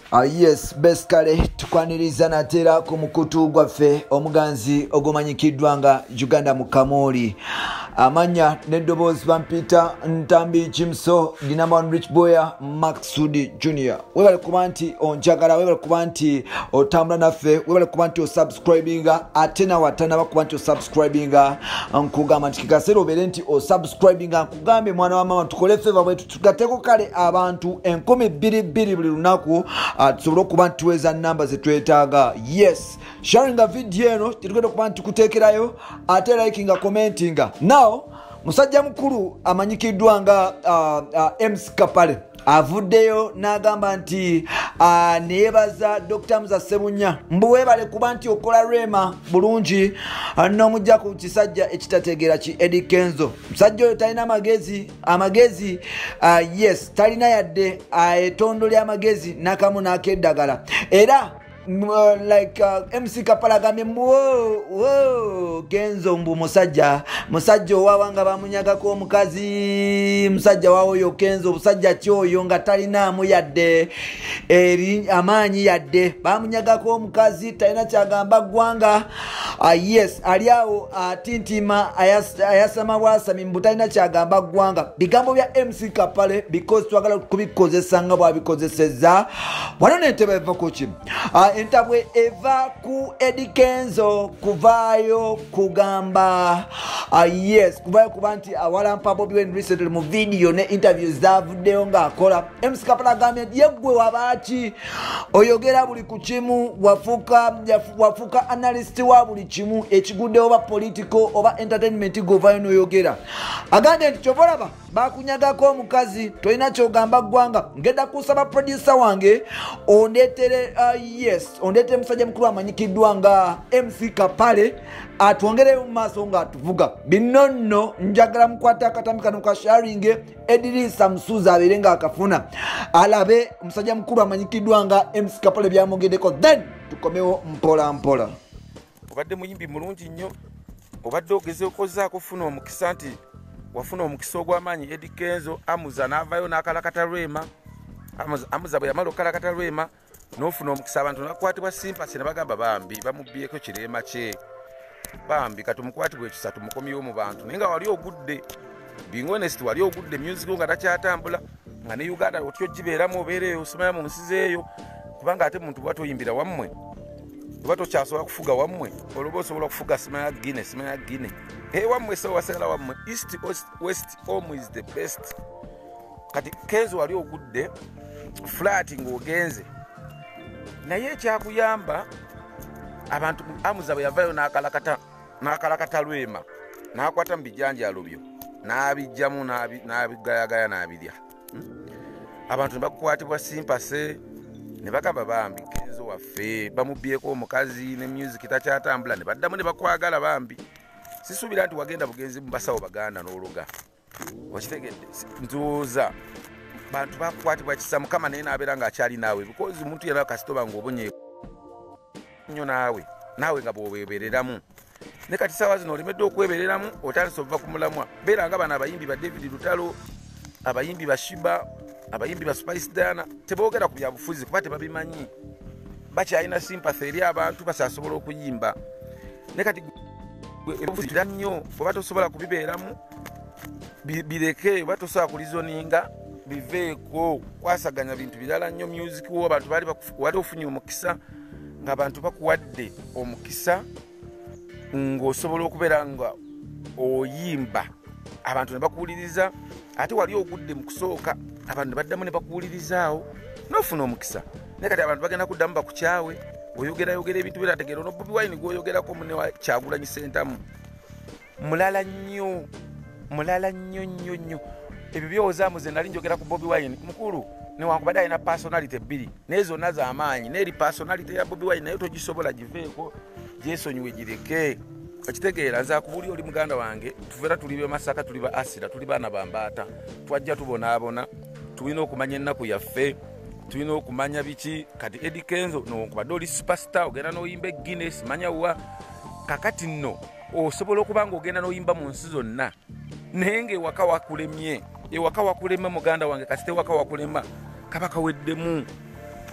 Yes, best kale tukwaniriza natera ku mukutu gwaffe omuganzi ogomanyikiddwa nga Uganda Mukamoli. Amanya neddobozi bampita Ntambi Jimso Dinamon Rich Boya Maxudi Junior. Webale kuba nti onjagala, webale kuba nti otambula naffe, webale kuba nti osubscribinga ate na watana bakuba nti osubscribinga nkugamba nti kikasero obere nti osubscribinga nkugambe mwana wa mama tukole favor bwetu tugateko kale abantu 12,000 buli lunaku tusobole okuba nti tuweza namba zetwetaaga. Yes, sharinga video eno tugenda okuba nti tukuteekerayo ate likinga commentinga. Now musajja mukulu amanyikiddwa nga MC Kapale avuddeyo n'agamba nti neyebaza Dr. Musa Ssebunya mbuwebale kuba nti okola rema bulungi n'omujja ku kisajja ekitategeera ki Eddie Kenzo. Musajja oyo talina amagezi yes, talina yadde etondo ly'amagezi n'akamu n'akeddagala. Era like MC Kapala agambye whoa Kenzo mbu musajja owawanga bamunyagako omukazi, musajja wawoyo Kenzo musajja kyoyo nga talinaamu yadde amaanyi yadde bamunyagako omukazi talina kyagamba ggwanga. Yes, ali awo atintima ayasama bwasami mbu talina kyagamba ggwanga. Bigambo bya MC Kapale because twagala kubikozesa nga bwabikozesezza. Wano n'entebe eva ku ki entabwe eva ku Eddie Kenzo kuvaayo kugamba yes, kuvaayo kuba nti awalampa Bobi Wine recently mu video ne interviews zavuddeyo ng'akola. MC Kapala agambye yeggwe wabaaki oyogera buli ku kimu, wafuuka analyst wa buli kimu ekigudde oba political oba entertainment govaayo n'oyogera. Agambye nti kyobalaba bakunyagako omukazi tolina kyogamba ggwanga, ngenda kusaba producer wange ondeetere yes, ondeetere musajja mukulu amanyikiddwa nga MC Kapale atwongereyo mu maaso ng'atuvuga. Bino nno njagala mukwata akatambi kano ka sharing Edirisa Musuza abeere ng'akafuna alabe musajja mukulu amanyikiddwa nga MC Kapale byamugeddeko, then tukomewo mpola mpola. Obadde muyimbi mulungi nnyo, obadde ogezeeko kozzaako funa omukisa nti wafuna omukisa ogw'amaanyi. Eddie Kenzo amuza n'avayo n'akalakata Rwema, amuza bwe yamala okalakata Rwema n'ofuna omukisa abantu nakwatibwa simpasi ne bagamba bambi bamubbiyeko kireema kye, bambi katumukwatibwa ekisa tumukomyewo mu bantu. Naye nga wali ogudde, being honest, wali ogudde music nga takyatambula nga ne Uganda otyo gibeeramu obeereyo osomera mu nsi zeeyo, kubanga ate muntu bwa toyimbira wammwe oba tokyasobola kufuga wammwe olwoba osobola kufuga simanya Guinea wammwe so wasala wammwe east west home is the best. Kati Kenzo wali ogudde flat ng'ogenze naye ekyakuyamba abantu amuza bwe yavayo n'akalakata Rwema n'akwata mu bijanjalo byo n'abijjamu n'abigayagaya n'abirya. Abantu ne bakukwatibwa simpase ne bagamba bambi Kenzo waffe bamubyeko omukazi ne music takyatambula ne baddamu ne bakwagala bambi. Sisuubira nti wagenda bugenzi mu basawo baganda n'oluga wakitegedde. Ntuuza bantu bakwatibwa kisa Mukama naye n'abeera ng'akyali naawe because muntu yena kasitoba ng'obonye nnyo naawe nga bw'obeebereramu. Ne kati saawa zino olemedde okwebereramu otandise ova ku mulamwa. Beera nga bano abayimbi ba David Lutalo, abayimbi ba Shiba, abayimbi ba Spice Diana teboogera ku byabufuzi kuba tebabimanyi, bakyalina sympathy eri abantu basasobola okuyimba. Ne kati ebyobufuzi nnyo oba tosobola kubibeeramu bireke, oba tosobola kulizoninga biveeko, kwasaganya bintu birala nnyo. Music wo abantu wali ofunye omukisa ng'abantu bakuwadde omukisa ng'osobola okubeera nga oyimba abantu ne bakuwuliriza, ate wali ogudde mu kusooka abantu ne baddamu ne bakuwulirizaawo n'ofuna omukisa. Naye kati abantu bagenda kuddamu bakukyawe oyogera ebintu birategeera ono Bobi Wine gw'oyogerako munne wa Kyagulanyi Ssentamu mulala nnyo. Ebyo byowozaamuze nali njogera ku Bobi Wine mukulu newankubadde alina personality ebbiri naye zonna z'amaanyi, n'eri personality ya Bobi Wine naye togisobola giveeko, gyesonyiwe gireke. Okitegeera nze akubuli oli muganda wange, tuveera tuli be Masaka, tuli ba Asira, tuli baana ba Mbaata, twajja tubonaabona, tulina okumanya ennaku yaffe, tulina okumanya biki. Kati Eddie Kenzo newankubadde oli superstar ogenda n'oyimba e Guinness manya wa kakati nno osobola okuba ng'ogenda n'oyimba mu nsi zonna naye ng'ewaka wakulema muganda wange kasite waka wakulema kaba kaweddemu.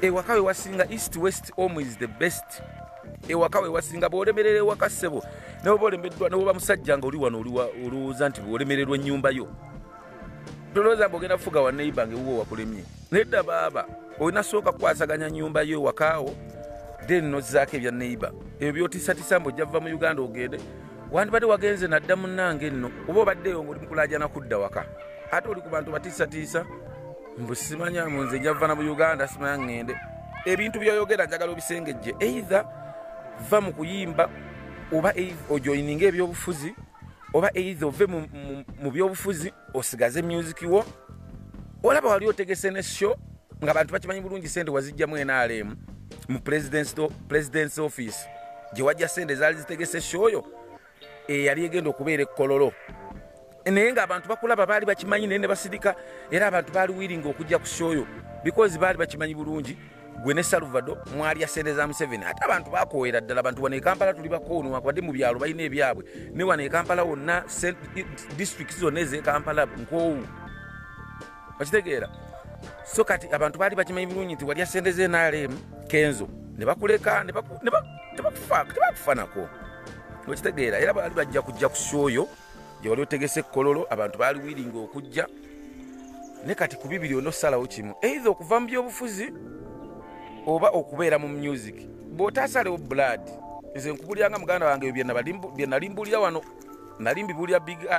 ewaka we wasinga east west home is the best ewaka we wasinga bwolemerere ewaka ssebo nawe bolemeddwa nawe musajja nga oli wano olowooza nti bwolemererwa ennyumba yo tolowooza mbogenda fuga wa neighbor ngewuwo wakulemye nedda baaba olina sooka kukwasaganya nyumba yo ewakaawo then nozzaako ebya neighbor ebyo byotiisatiisa mbojja va mu Uganda ogende wandibadde wagenze nadda munnange nno oba obaddeyo ng'oli mukulajana kudda waka ate oli ku bantu batiisatiisa mbu simanya munze njava mu Uganda simanya ngende ebintu byoyogera njagala obisengejje either va mu kuyimba oba ojoininga ebyobufuzi oba either ove mu byobufuzi osigaze music wo olaba wali otegese ne show nga bantu bakimanyi bulungi sente wazijja mu NRM mu president's office gye wajja sente zaali zitegese show yo yali egenda okubeera ekkololo naye ng'abantu bakulaba baali bakimanyi naye ne basirika era abantu baali wiringa okujja ku show yo because baali bakimanyi bulungi gwe ne Salvador mwali asente za Museveni ate abantu bakoowera ddala abantu wano e Kampala tuli bakoonwa wadde mu byalo balina ebyabwe ne wano e Kampala wonna districts zonna ez'e Kampala nkoowu okitegeera so kati abantu baali bakimanyi bulungi nti wali asente ze NRM Kenzo ne bakuleka ne bakufanako okitegeera era baali bajja kujja ku show yo gye wali otegese ekkololo abantu baali wiringa okujja ne kati ku bibiri onosalawo kimu either okuva mu byobufuzi oba okubeera mu music bw'otaasalewo blood nze nkubulyanga muganda wange bye nalimbulira wano nalimbibulira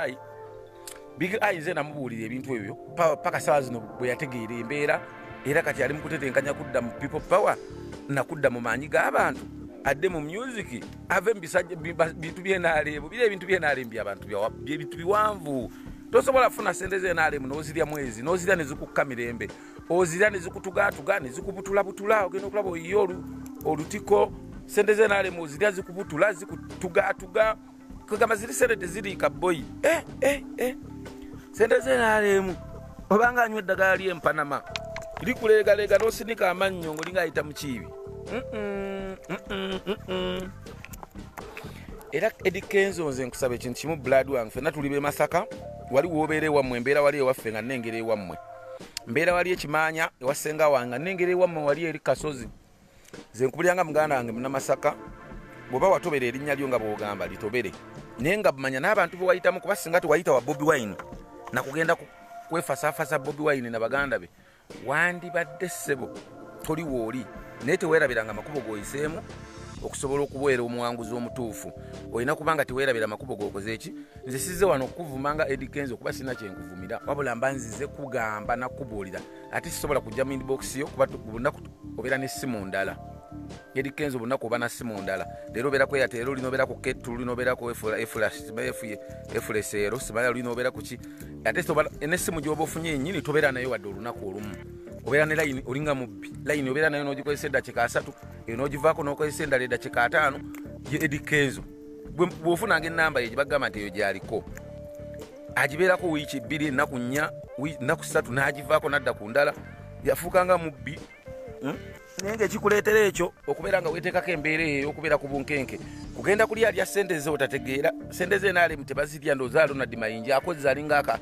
Big Eye nze namubuulira ebintu ebyo paka sawa zino bwe yategeera embeera era kati ali mu kutetenkanya kudda mu people power nakudda mu maanyi g'abantu adde mu music ave mbisajja bintu byenaleebo bire ebintu byenaleemu by'abantu byebintu biwanvu tosobola kufuna sente z'enaleemu n'ozirya mwezi n'ozirya ne zikukka mirembe ozirya ne zikutugaatuga ne zikubutulabutula ogenda okulaba oyiye olutiko sente z'enaleemu ozirya zikubutula zikutugaatuga kugamba ziri sente teziriika boyi sente z'enaleemu obanga anywa eddagala ly'empanama likuleegaleega n'osinika amannyo ng'olinga ayita mu kiibi era Eddie Kenzo nze nkusaba ekintu kimu blood wange fenna tuli be Masaka wali wobeera ewammwe embeera wali ewaffe nga nnengera ewammwe mbeera wali ekimanya ewasenga wange nnengera ewammwe wali eri Kasozi nze nkubulyanga muganda wange muna Masaka bw'oba watobera erinnya lyo nga bw'ogamba litobere naye nga bumanya n'abantu be wayitamu kuba singa tewayita wa Bobi Wine nakugenda kwefasaafasa Bobi Wine na baganda be wandibadde ssebo toli wooli naye teweerabiranga amakubo g'oyiseemu okusobola okubeera omuwanguzi omutuufu olina kubanga teweerabira amakubo g'okoze eki nze sizze wano okukuvumanga Eddie Kenzo kuba sina kyenkuvumira wabula mba nzize kugamba nakubuulira ate sisobola kujja mu inbox yo kuba bunaku obeera n'essimu ndala Eddie Kenzo bunaku oba na ssimu ndala leero obeera ku Airtel olina obeera ku Ketu olina obeera ku Efulesero simanya olina obeera ku ki ate n'essimu gy'oba ofunye yennyini tobeera nayo wadde olunaku olumu obeera ne line olinga mubbi line obeera nayo n'ogikozesa eddakiika 3 eyo n'ogivaako n'okozesa endala eddakiika 5 ye Eddie Kenzo bw'ofunanga ennamba ye gye bagamba nti eyo gy'aliko agibeerako wiiki 2 ennaku 4 ennaku 3 n'agivaako n'adda ku ndala yafuukanga mubbi naye ng'ekikuleetera ekyo okubeera nga weeteekako embeera eyo okubeera ku bunkenke kugenda kuli alya sente ze otategeera sente ze NRM tebazirya ndooza Ronald Mayinja akoze alinga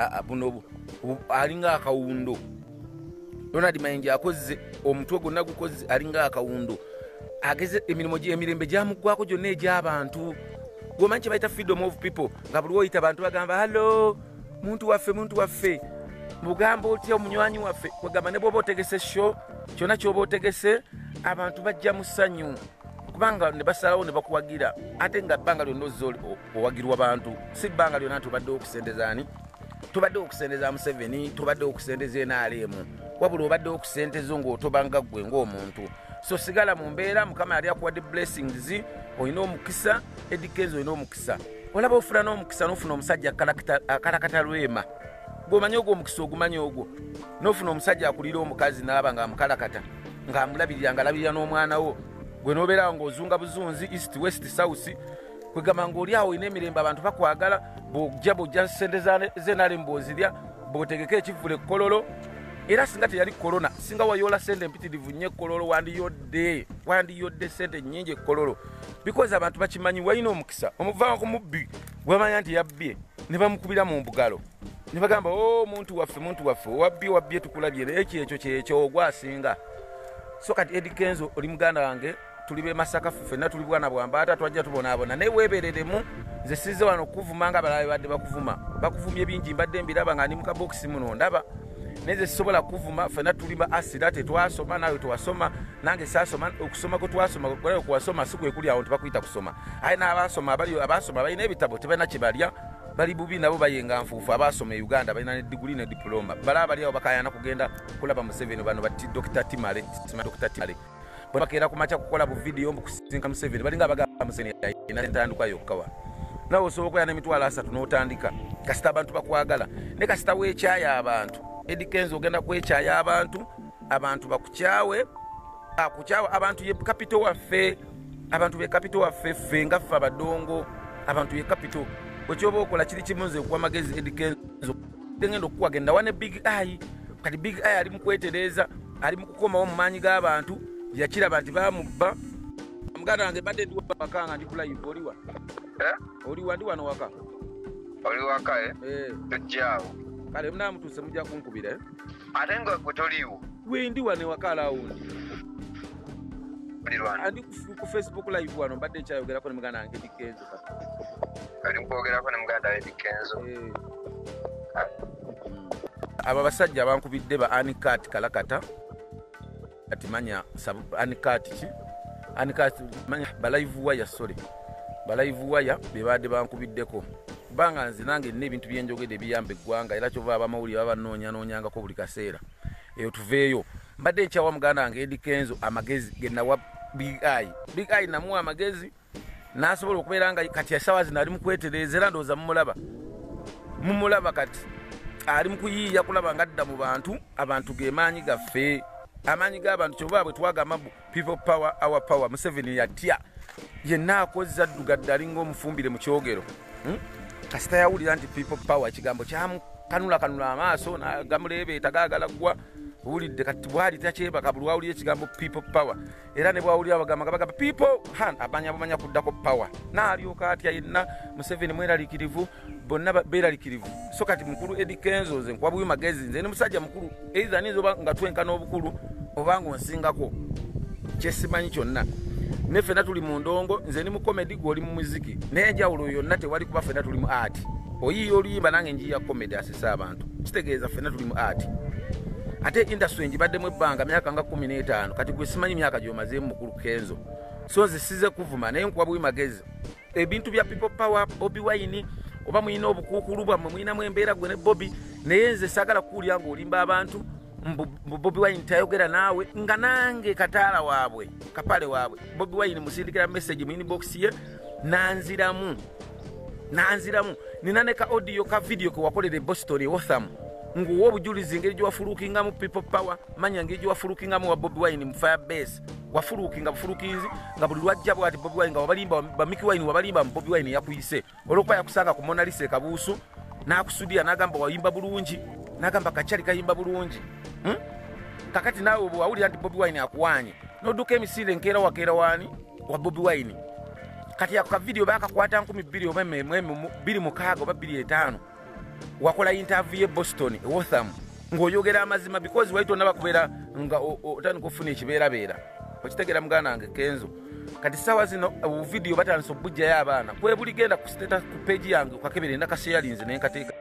alinga akawundo Ronald Mayinja akoze omutwe gwonna gukoze alinga akawundo ageze emirembe gyamuggwako gyonna egy'abantu gwomanyi kye bayita freedom of people nga buli woyita abantu bagamba hallo muntu waffe mugamba otya omunywanyi waffe kwegamba ne bw'oba otegese show kyonna ky'oba otegese abantu bajja mu ssanyu kubanga ne basalawo ne bakuwagira ate nga bbanga lyonna ozze owagirwa bantu si bbanga lyonna nti obadde okusendezaani tobadde okusendeza Museveni tobadde okusendeza NRM wabula obadde okusentezo ng'otobanga ggwe ng'omuntu so sigala mu mbeera Mukama yali akuwadde blessings olina omukisa Eddie Kenzo olina omukisa olaba ofuna n'omukisa n'ofuna omusajja akalakata lwema gw'omanyi ogwo omukisa ogumanyi ogwo n'ofuna omusajja akulira omukazi n'aba nga amukalakata ng'amulabirira ng'alabirira n'omwana wo gwe n'obeerawo ng'ozunga buzunzi east west south kwegamba ng'oli awo olina emirembe abantu bakwagala bw'ojja sente z'NRM bw'ozirya bw'otegeka ekivvula ekkololo era singa teyali korona singa wayoola sente empitirivu nnyo ekkololo wandiyodde sente nnyingi ekkololo because abantu bakimanyi walina omukisa omuvaako ku mubbi gwamanya nti yabbye ne bamukubira mu mbugalo ne bagamba muntu waffe wabbye tukulabye naye ekyo kyekyo ogwasinga so kati Eddie Kenzo oli muganda wange tuli be Masaka ffenna tuli bwana bwambata twajja tubonaabona naye weebereremu nze sizze wano okuvuma nga balabe badde bakuvumye bingi mbadde mbiraba nga ndi mu kabokisi muno ndaba neze sisobola kuvuma ffenna tuli ba asira tetwasoma nawe twasoma nange saasoma okusoma kwe twasoma kuwasoma si kwe kuli awo tebakuyita kusoma aye n'abasoma balina ebitabo tebalina kye balya bali bubi nabo bayenga nfuufu abasoma e Uganda balina ne diguli ne diploma bala bali awo bakayana kugenda kulaba Museveni bano bati Dr. Timale bwe bakeera kumacha kukola bu video kusinka Museveni balinga abagamba Museveni ina ntandikwa yokkawa nawe osobola yana emitwalo 3 n'otandika kasita abantu bakwagala ne kasita weekyaya abantu Eddie Kenzo ogenda kwekyaya abantu bakukyawe abantu ye capital waffe abantu be capital waffe ffe nga ffe abadongo abantu ye capital okyoba okola kiri kimunze kwa magezi Eddie Kenzo ngenda okuwa genda wane big eye kati big eye ali mu kwetereza ali mu kukomawo mu maanyi g'abantu yakira bantu bamubba muganda wange badde ndi wakanga ndi kula live oliwa ndi wano waka oli waka tujjaawo kale mnamutuse mujja kunkubira ate nga gwe toliiwo wendi wane wakala awundi andi ku Facebook live wano mbadde nkyayogerako ne muganda wange Eddie Kenzo ali mukwogerako ne muganda Eddie Kenzo abo basajja abankubidde ba Anikat Kalakata ati manya Anikat ki Anikat manya balive wire balive wire bebadde bankubiddeko banga nze nange n'ebintu byenjogedde biyambe eggwanga era kyova abamawulire babanoonya-noonyangako buli kaseera eyo tuveeyo mbadde nkyawa muganda wange Eddie Kenzo amagezi genawa big eye namuwa amagezi n'asobola okubeera nga kati esawa zino ali mu kwetereeza era ndowooza mumulaba kati ali mu kuyiiya kulaba nga adda mu abantu ge maanyi gaffe amaanyi g'abantu kyova bwe twagamba people power our power Museveni yatya yenna akozza addugadde alinga omufumbire mu kyogero kasita yawulira nti people power ekigambo kyamukanula amaaso gamuleebeeta gaagala ggwa owulidde kati bwali takyebaka buli wawulira ekigambo people power era ne bwawulira bagamba people bamanya kuddako power n'alyoka atya yenna Museveni mweraliikirivu bonna beeraliikirivu so kati mukulu Eddie Kenzo nze nkuwa bubi magezi nze ne musajja mukulu either ninza oba nga twenkana obukulu oba ng'onsingako kyesimanyi kyonna ne ffenna tuli mu ndongo nze ni mu comedy gw'oli mu muziki n'enjawulo yonna tewali kuba ffenna tuli mu art oyiiya oluyimba nange njiya comedy asisa abantu kitegeeza ffenna tuli mu art ate industry njibaddemu ebbanga myaka nga 15 kati gwe simanyi myaka gy'omazeemu mukulu Kenzo so nze size kuvuma naye nkuwa bubi magezi ebintu bya people power Bobi Wine oba muyina obukuukulu bwammwe muyinamu embeera gwe ne Bobi naye nze saagala kuwulira ng'olimba abantu Bobi Wine tayogera naawe nga nange kataala waabwe kapale waabwe Bobi Wine musindikira message mu inbox ye nanziramu nina ne ka audio ka video ke wakolere Boston Otham nguwo obujulizi engeri gyewafuluukingamu people power manya engeri gyewafuluukingamu wa Bobi Wine mu Firebase wafuluukinga bufuluukizi nga buli lwajja bwati Bobi Wine nga wabalimba Mickey Wine wabalimba mu Bobi Wine yakuyise olwokuba yakusanga ku Mona Lisa Kabuusu n'akusudia n'agamba wayimba bulungi n'agamba kachali kayimba bulungi kakati naawe obwo wawulira nti Bobi Wine akuwaanye n'odduka emisinde nkeera wakeera waani wa Bobi Wine kati ako ka video bakakwata 2000 oba 26 oba 25 wakola interview e Boston Otham ng'oyogera amazima because waito nabakubeera nga otandika okufuna ekibeerabeera okitegera muganda wange Kenzo kati sawa zino video batandise okujjayo abaana kwe buli genda ku status ku page yange okakebere nakasharinze naye nkateeka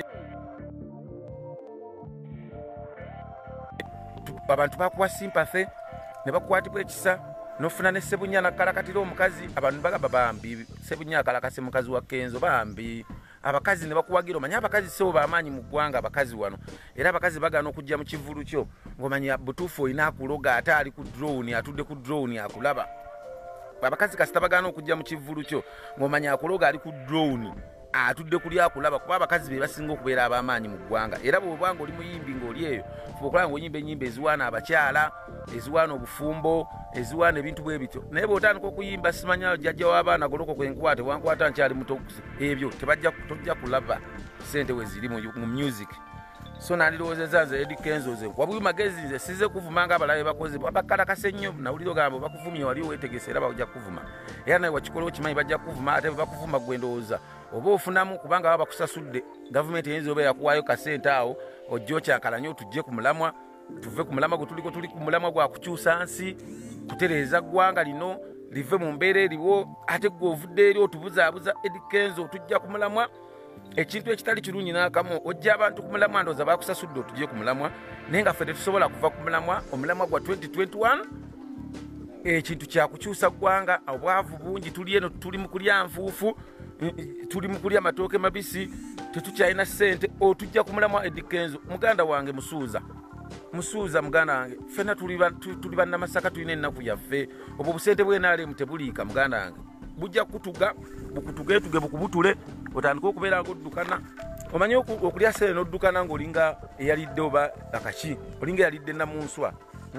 abantu bakuwa sympathy ne bakwatibwa ekisa nofuna ne Sebunya nakalakatira omukazi abantu bagamba bambi Sebunya akalakase mukazi wa Kenzo bambi abakazi ne bakuwagira omanya abakazi sebo bamaanyi mu ggwanga abakazi wano era abakazi bagana okujja mu kivulu kyo ng'omanya butuufu olina akuloga ate ali ku drone atudde ku drone akulaba abakazi kasita bagana okujja mu kivulu kyo ng'omanya akuloga ali ku drone atudde kuli akulaba kuba abakazi be basinga okubeera abamaanyi mu ggwanga era bw'obanga oli muyimbi ng'oli eyo fuba okulaba ng'oyimba ennyimba eziwaana abakyala eziwaana obufumbo eziwaana ebintu bwe bityo naye bw'otandika okuyimba simanya jjajja w'abaana goloko kwenkwate wankwata nkyali muto ebyo tojja kulaba ssente we ziri mu music so nandirowoozezza nze Eddie Kenzo nze wabubi magezi nze size kuvuma nga abalabe bakoze bakalakase nnyo nawulira ogamba bakuvumye wali weetegese era bajja kuvuma era naye wakikola okimanyi bajja kuvuma ate bakuvuma gwe ndowooza oba ofunamu kubanga baba bakusasudde gavumenti eyinza oba yakuwaayo kasente awo ojja okyankalanye otujje ku mulamwa tuve ku mulamwa gutuliko tuli ku mulamwa gwa kukyusa nsi kutereeza ggwanga lino live mu mbeera eriwo ate gwe ovudde eri otubuzaabuza Eddie Kenzo otujja ku mulamwa ekintu ekitali kirungi n'akamu ojja abantu ku mulamwa ndowooza bakusasudde otujje ku mulamwa naye nga ffe tetusobola kuva ku mulamwa omulamwa gwa 2021 ekintu kyakukyusa ggwanga obwavu bungi tuli eno tuli mu kulya nfuufu tuli mu kulya matooke mabisi tetukyalina ssente otujja ku mulamwa Eddie Kenzo muganda wange musuuza muganda wange ffena tuli bannamasaka tulina ennaku yaffe obwo obusente bwenaalemu tebuliika muganda wange bujja kutuga bukutugetuge bukubutule otandika okubeera ng'oddukana omanye okulya sente n'oddukana ng'olinga eyalidde oba akaki olinga eyalidde namunswa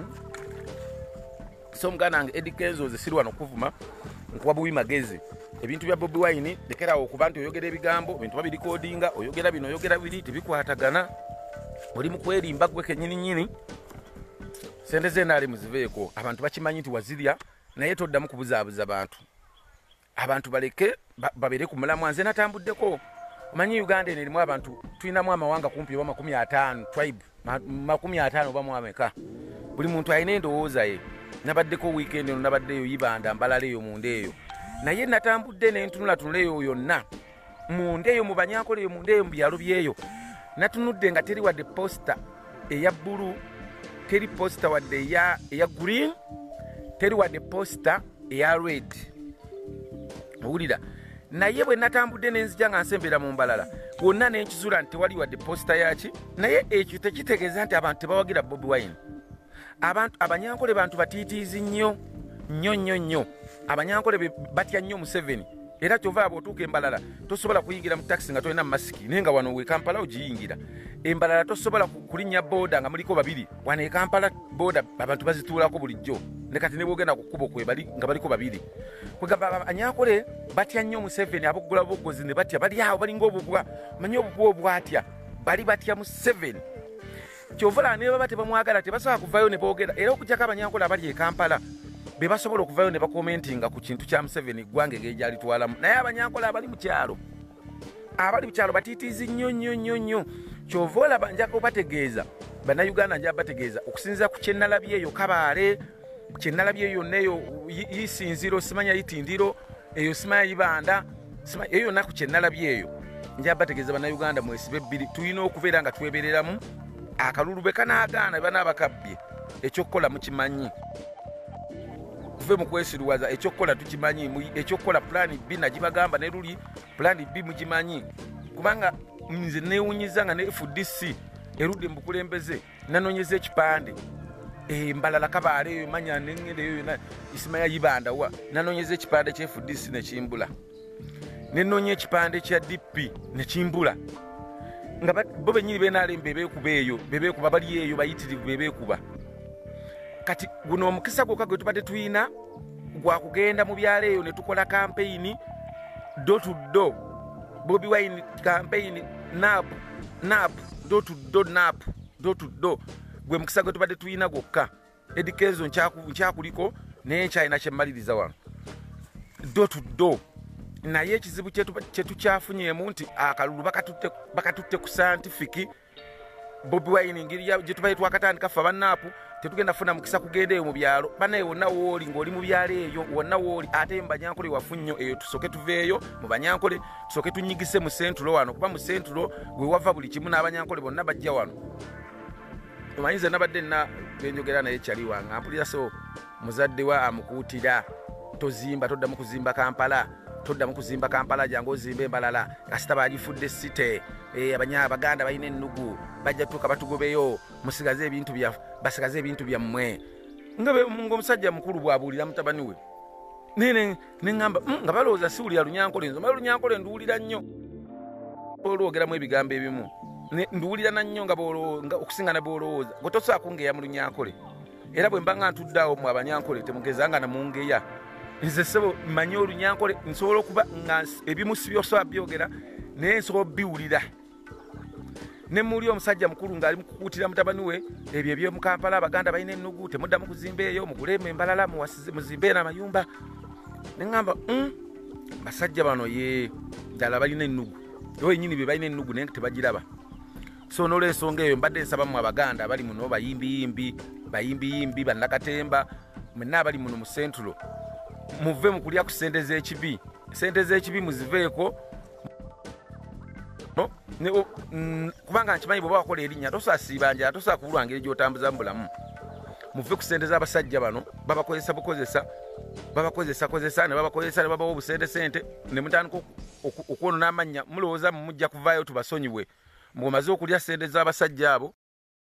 so muganda wange Eddie Kenzo ze sirwana okuvuma nkuwa bubi magezi ebintu bya Bobi Wine lekerawo okuba nti oyogera ebigambo ebintu babirikodinga oyogera bino oyogera biri tebikwatagana oli mu kwerimba gwe kennyininyini sente zenaali muziveeko abantu bakimanyi nti wazirya naye toddamu kubuzaabuza abantu baleke babeere ku mulamwa nze natambuddeko omanyi Uganda eno erimu abantu tulinamu amawanga kumpi oba 50 tribe 50 oba mwameka buli muntu alina endowooza ye nabaddeko weekend eno nabaddeyo Ibanda Mbalala eyo munda eyo naye natambudde nentunulatunula eyo yonna munda eyo mu Banyankole eyo munda eyo mu byalo byeyo natunudde nga teri wadde posta eya bbulu teri posta wadde eya green teri wadde posta eya red owulira naye bwe natambudde nenzija nga nsembera mu Mbalala wonna nenkizula nti tewali wadde posta yaki naye ekyo tekitegeeza nti abantu tebawagira Bobi Wine Abanyankole bantu batiitiizi nnyo Abanyankole batya nnyo Museveni era kyova abootuuka Embalala tosobola kuyingira mu taxi nga tolina masiki naye nga wano we Kampala ogiyingira Embalala tosobola kulinnya booda nga muliko babiri wano e Kampala booda abantu bazituulako bulijjo ne kati ne boogenda ku kkubo kwe bali nga baliko babiri kwegamba Abanyankole batya nnyo Museveni aboggula boggozi ne batya bali awo balinga obubwa manyi obubwa obwatya bali batya Museveni kyovola ne baba tebamwagala tebasobola kuvayo ne boogera era okujjako Abanyankole abali e Kampala be basobola okuvayo ne bakomentinga ku kintu kya Museveni gwange gejalitwalamu naye Abanyankole abali mu kyalo batiitiizi nnyo kyovola banja kubategeeza bannayuganda nja bategeeza okusinziira ku kyennalabye eyo Kabaale kyennalabye eyo neyo yisinziro simanya yitindiro eyo simanya Ibanda eyo yonna ku kyennalabye eyo nja bategeeza bannayuganda mwesibe ebbiri tulina okubeera nga twebereramu akalulu be kanaagaana bana abakabbye ekyokukola mukimanyi tuve mu kwesiruwaza ekyokukola tukimanyi ekyokukola plan B nagibagamba ne luli plan B mugimanyi kubanga nze neewunyiza nga ne FDC erudde mbukulembeze nanonyeza ekipande Mbalala Kabaale eyo manya nengende eyo yonna isimanya Ibanda wa nanonyeza ekipande kya FDC nekimbula nenonya ekipande kya DP nekimbula nga bo benyini benaalembe bebeekuba bali eyo bayitirivu bebeekuba kati guno omukisa gwokka gwe tubadde tuyina gwa kugenda mu byalo eyo ne tukola campaign door to door Bobi Wine campaign nap door to door gwe mukisa gwe tubadde tuyina gwokka Eddie Kenzo nkyakuliko naye nkyalina kyemmaliriza wano door to door naye ekizibu kyetukyafunyeemu nti akalulu bakatutte ku scientific Bobi Wine ngeri gye tubaye twakatandika ffe abannaapu tetugenda funa mukisa kugenda eyo mu byalo banaye wonna wooli ng'oli mu byalo eyo wonna wooli ate mu Banyankole wafu nnyo eyo tusoke tuveeyo mu Banyankole tusoke tunyigise mu sentulo wano kuba mu sentulo gwe wava buli kimu n'Abanyankole bonna bajja wano omanyi nze nabadde benjogera naye kyali wange ampulira so muzadde wa amukuutira toddamu kuzimba Kampala jangu ozimba Embalala kasita bagifudde site Abaganda balina ennugu bajja tuuka batugobeyo basigaze ebintu byammwe ng'omusajja mukulu bw'abuulira mutabani we neŋŋamba nga balowooza siwulira Lunyankole nzo mala Lunyankole nduwulira nnyo olwogeramu ebigambo ebimu nduwulira na nnyo nga okusinga ne bw'olowooza gwe tosobola kungeya mu Lunyankole era bwe mba nga ntudde awo mu Abanyankole temugezanga na mungeya nze sebo mmanyi Olunyankole nsobola okuba nga ebimu si byosobola byogera naye nsobola biwulira ne muli omusajja mukulu ng'ali mukukuutira mutabani we ebyo eby'omu Kampala Abaganda balina ennugu temuddamu kuzimba eyo mugulemu Embalala muzimbe n'amayumba ne ŋŋamba basajja bano ddala balina ennugu yo yennyini be balina ennugu naye tebagiraba so n'olwensonga eyo mbadde nsaba mu abaganda abali muno bayimbi bannakatemba mwenna abali muno mu sentulo muve mu kulya ku ssente z'ekibi muziveeko kubanga nkimanyi bwe bawakola erinnya tosasiibanja tosobola kubulwa ngeri gy'otambuza mu bulamu muve ku ssente z'abasajja bano babakozesa ne babawa obusente ne mutandika okwonona amannya mulowooza mujja kuvaayo tubasonyiwe ng'omaze okulya ssente z'abasajja abo